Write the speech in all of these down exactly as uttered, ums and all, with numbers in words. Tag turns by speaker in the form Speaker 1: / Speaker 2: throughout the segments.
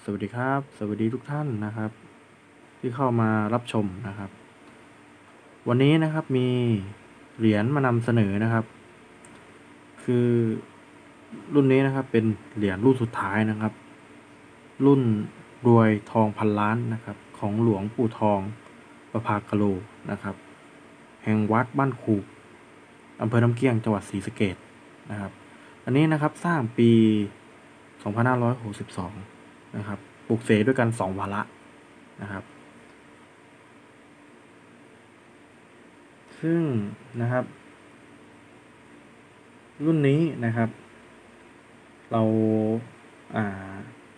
Speaker 1: สวัสดีครับสวัสดีทุกท่านนะครับที่เข้ามารับชมนะครับวันนี้นะครับมีเหรียญมานำเสนอนะครับคือรุ่นนี้นะครับเป็นเหรียญรุ่นสุดท้ายนะครับรุ่นรวยทองพันล้านนะครับของหลวงปู่ทองประภากะโลนะครับแห่งวัดบ้านคูอำเภอน้ำเกี้ยงจังหวัดศรีสะเกษนะครับอันนี้นะครับสร้างปีสองพันห้าร้อยหกสิบสองนะครับปลูกเสกด้วยกันสองวาระนะครับซึ่งนะครับรุ่นนี้นะครับเราอ่า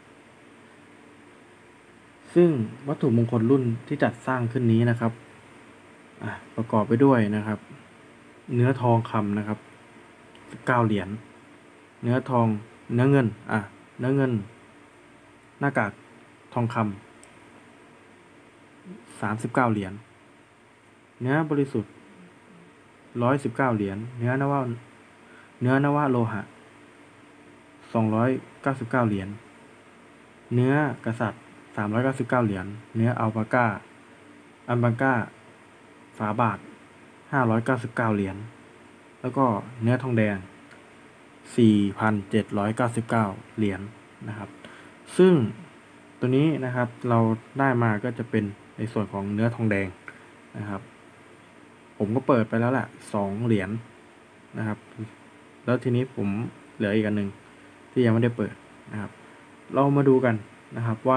Speaker 1: ซึ่งวัตถุมงคลรุ่นที่จัดสร้างขึ้นนี้นะครับประกอบไปด้วยนะครับเนื้อทองคำนะครับเก้าเหรียญเนื้อทองเนื้อเงินอ่ะเนื้อเงินหน้ากากทองคำสามสิบเก้าเหรียญเนื้อบริสุทธิ์ร้อยสิบเก้าเหรียญเนื้อนวะเนื้อนวะโลหะสองร้อยเก้าสิบเก้าเหรียญเนื้อกษัตริย์สามร้อยเก้าสิบเก้าเหรียญเนื้ออัลปาก้าอัลปาก้าฝาบาทห้าร้อยเก้าสิบเก้าเหรียญแล้วก็เนื้อทองแดง สี่พันเจ็ดร้อยเก้าสิบเก้า เหรียญนะครับซึ่งตัวนี้นะครับเราได้มาก็จะเป็นในส่วนของเนื้อทองแดงนะครับผมก็เปิดไปแล้วแหละสองเหรียญนะครับแล้วทีนี้ผมเหลืออีกอันหนึ่งที่ยังไม่ได้เปิดนะครับเรามาดูกันนะครับว่า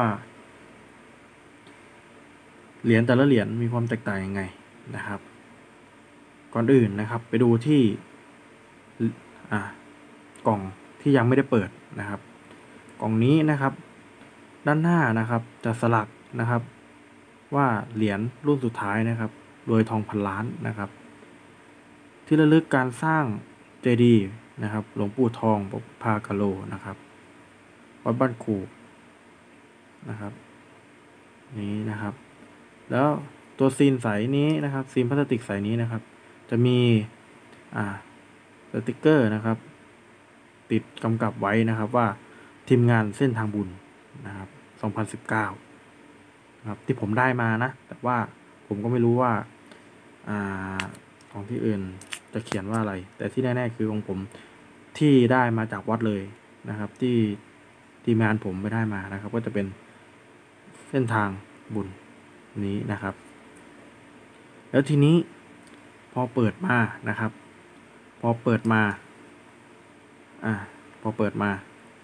Speaker 1: เหรียญแต่ละเหรียญมีความแตกต่างยังไงนะครับก่อนอื่นนะครับไปดูที่อ่ากล่องที่ยังไม่ได้เปิดนะครับกล่องนี้นะครับด้านหน้านะครับจะสลักนะครับว่าเหรียญรุ่นสุดท้ายนะครับรวยทองพันล้านนะครับที่ระลึกการสร้างเจดีย์นะครับหลวงปู่ทองประภากะโลนะครับวัดบ้านคูนะครับนี้นะครับแล้วตัวซีนใสนี้นะครับซีนพลาสติกใสนี้นะครับจะมีอ่าสติกเกอร์นะครับติดกำกับไว้นะครับว่าทีมงานเส้นทางบุญนะครับสองพันสิบเก้าครับที่ผมได้มานะแต่ว่าผมก็ไม่รู้ว่าอ่าของที่อื่นจะเขียนว่าอะไรแต่ที่แน่ๆคือของผมที่ได้มาจากวัดเลยนะครับที่ทีมงานผมไปได้มานะครับก็จะเป็นเส้นทางบุญนี้นะครับแล้วทีนี้พอเปิดมานะครับพอเปิดมาอ่าพอเปิดมา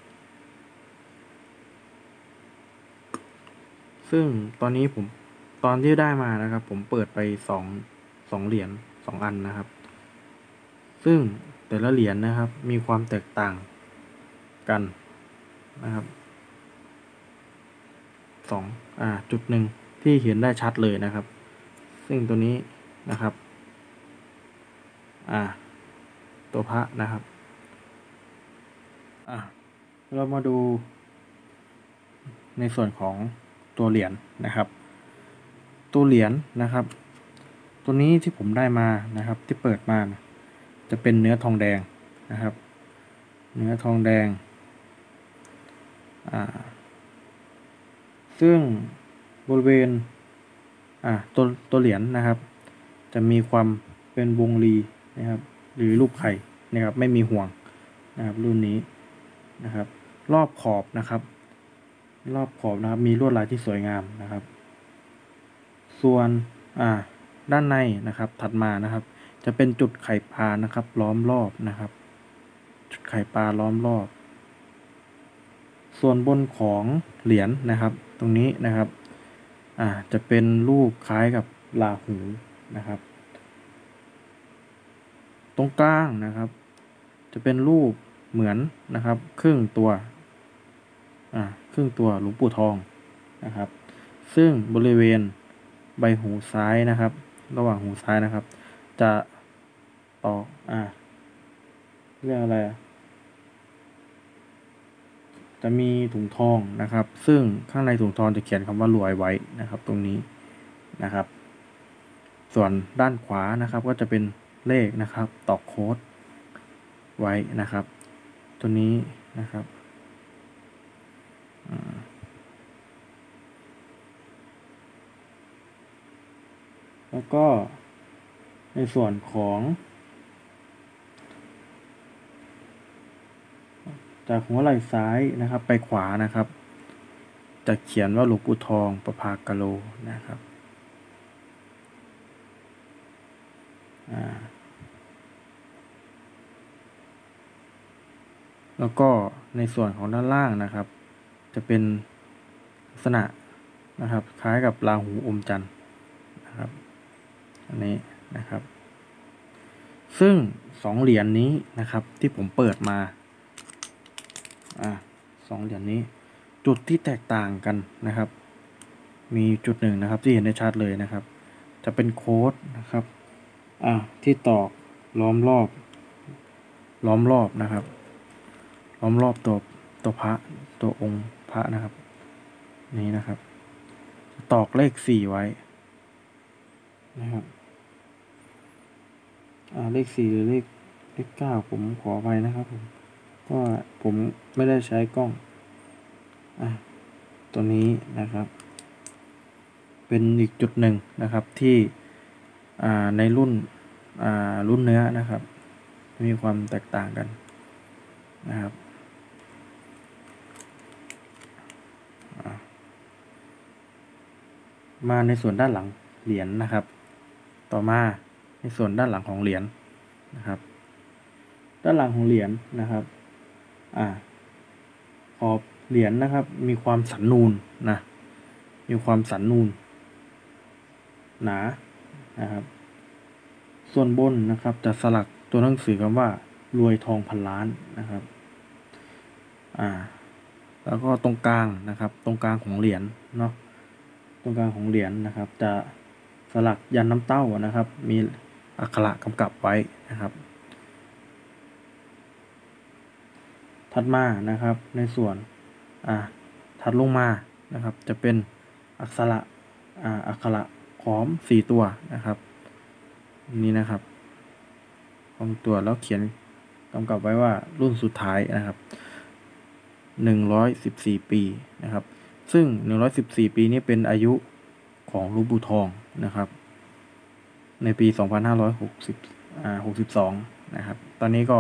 Speaker 1: ซึ่งตอนนี้ผมตอนที่ได้มานะครับผมเปิดไปสองสองเหรียญสองอันนะครับซึ่งแต่ละเหรียญนะครับมีความแตกต่างกันนะครับสองอ่าจุดหนึ่งที่เห็นได้ชัดเลยนะครับซึ่งตัวนี้นะครับอ่าตัวพระนะครับอ่าเรามาดูในส่วนของตัวเหรียญนะครับตัวเหรียญนะครับตัวนี้ที่ผมได้มานะครับที่เปิดมาจะเป็นเนื้อทองแดงนะครับเนื้อทองแดงอ่าซึ่งบริเวณอ่าตัวตัวเหรียญนะครับจะมีความเป็นวงรีนะครับหรือรูปไข่นะครับไม่มีห่วงนะครับรุ่นนี้นะครับรอบขอบนะครับรอบขอบนะครับมีลวดลายที่สวยงามนะครับส่วนอ่าด้านในนะครับถัดมานะครับจะเป็นจุดไข่ปลานะครับล้อมรอบนะครับจุดไข่ปลาล้อมรอบส่วนบนของเหรียญนะครับตรงนี้นะครับอ่าจะเป็นรูปคล้ายกับราหูนะครับตรงกลางนะครับจะเป็นรูปเหมือนนะครับครึ่งตัวอ่าครึ่งตัวหลวงปู่ทองนะครับซึ่งบริเวณใบหูซ้ายนะครับระหว่างหูซ้ายนะครับจะต่ออ่าเรื่องอะไรจะมีถุงทองนะครับซึ่งข้างในถุงทองจะเขียนคำว่ารวยไว้นะครับตรงนี้นะครับส่วนด้านขวานะครับก็จะเป็นเลขนะครับตอกโค้ดไว้นะครับตัวนี้นะครับแล้วก็ในส่วนของจากหัวไหล่ซ้ายนะครับไปขวานะครับจะเขียนว่าหลวงปู่ทองประภากะโลนะครับอ่าแล้วก็ในส่วนของด้านล่างนะครับจะเป็นลักษณะนะครับคล้ายกับราหูอมจันทร์นะครับอันนี้นะครับซึ่งสองเหรียญ น, นี้นะครับที่ผมเปิดมาอ่าสองเหรียญ น, นี้จุดที่แตกต่างกันนะครับมีจุดหนึ่งนะครับที่เห็นได้ชัดเลยนะครับจะเป็นโค้ดนะครับอ่าที่ตอกล้อมรอบล้อมรอบนะครับล้อมรอบตัวตัวพระตัวองค์พระนะครับนี้นะครับตอกเลขสี่ไว้นะครับอ่าเลขสี่หรือเลขเลขเก้าผมขอไปนะครับผมเพราะผมไม่ได้ใช้กล้องอ่ะตัวนี้นะครับเป็นอีกจุดหนึ่งนะครับที่อ่าในรุ่นอ่ารุ่นเนื้อนะครับมีความแตกต่างกันนะครับมาในส่วนด้านหลังเหรียญ น, นะครับต่อมาในส่วนด้านหลังของเหรียญ น, นะครับด้านหลังของเหรียญ น, นะครับอ่าขอบเหรียญ น, นะครับมีความสันนูนนะมีความสันนูนหนานะครับส่วนบนนะครับจะสลักตัวหนังสือคำว่ารวยทองพันล้านนะครับอ่าแล้วก็ตรงกลางนะครับตรงกลางของเหรียญเนาะตรงกลางของเหรียญ น, นะครับจะสลักยันน้ำเต้านะครับมีอักขระกำกับไว้นะครับถัดมานะครับในส่วนอ่าถัดลงมานะครับจะเป็นอักขระอ่าอักขระขอมสี่ตัวนะครับนี่นะครับขอมตัวแล้วเขียนกำกับไว้ว่ารุ่นสุดท้ายนะครับหนึ่งร้อยสิบสี่ปีนะครับซึ่งหนึ่งร้อยสิบสี่ปีนี้เป็นอายุของหลวงปู่ทองนะครับในปีสองพันห้าร้อยหกสิบอ่าหกสิบสองนะครับตอนนี้ก็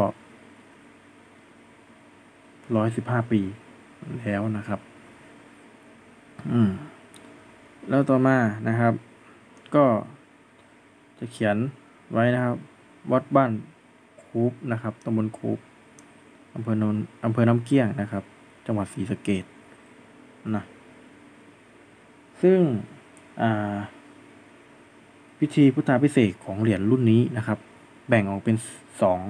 Speaker 1: ร้อยสิบห้าปีแล้วนะครับอืมแล้วต่อมานะครับก็จะเขียนไว้นะครับวัดบ้านคูบนะครับตำบลคูบอำเภอโนนอำเภอน้ำเกี้ยงนะครับจังหวัดศรีสะเกษนะซึ่งอ่าพิธีพุทธาภิเษกของเหรียญรุ่นนี้นะครับแบ่งออกเป็นสอง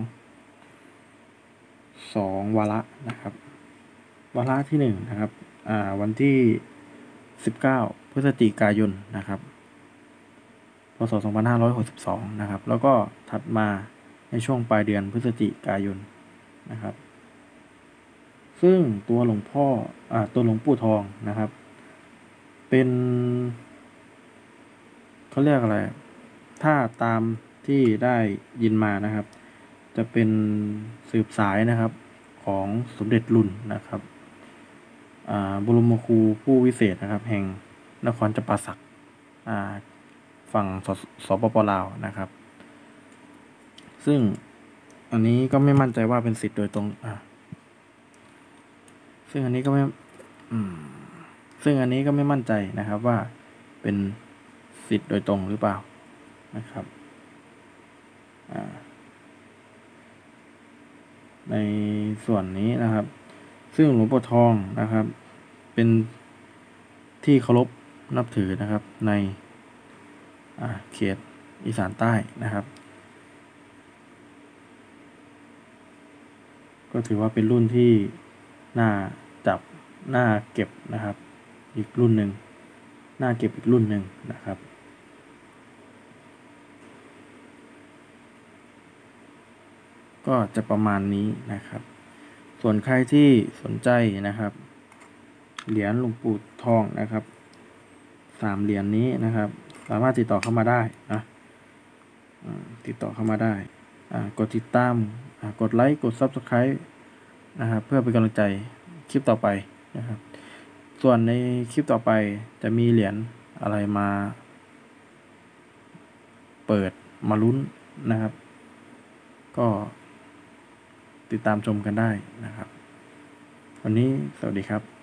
Speaker 1: สองวาระนะครับวาระที่หนึ่งนะครับอ่าวันที่สิบเก้าพฤศจิกายนนะครับพ.ศ. สองพันห้าร้อยหกสิบสองนะครับแล้วก็ถัดมาในช่วงปลายเดือนพฤศจิกายนนะครับซึ่งตัวหลวงพ่ออ่าตัวหลวงปู่ทองนะครับเป็นเขาเรียกอะไรถ้าตามที่ได้ยินมานะครับจะเป็นสืบสายนะครับของสมเด็จรุ่นนะครับอ่าบรมครูผู้วิเศษนะครับแห่งนครจำปาสักอ่าฝั่งสสปปลาวนะครับซึ่งอันนี้ก็ไม่มั่นใจว่าเป็นศิษย์โดยตรงอ่าซึ่งอันนี้ก็ไม่อืมซึ่งอันนี้ก็ไม่มั่นใจนะครับว่าเป็นศิษย์โดยตรงหรือเปล่านะครับอ่าในส่วนนี้นะครับซึ่งหลวงปู่ทองนะครับเป็นที่เคารพนับถือนะครับในอ่าเขตอีสานใต้นะครับก็ถือว่าเป็นรุ่นที่น่าจับน่าเก็บนะครับอีกรุ่นหนึ่งน่าเก็บอีกรุ่นหนึ่งนะครับก็จะประมาณนี้นะครับส่วนใครที่สนใจนะครับเหรียญหลวงปู่ทองนะครับสามเหรียญ น, นี้นะครับสามารถติดต่อเข้ามาได้นะติดต่อเข้ามาได้กดติดตามกดไลค์กด ซับสไครบ์ นะครับเพื่อเป็นกำลังใจคลิปต่อไปนะครับส่วนในคลิปต่อไปจะมีเหรียญอะไรมาปิดมาลุ้นนะครับ ก็ติดตามชมกันได้นะครับ วันนี้สวัสดีครับ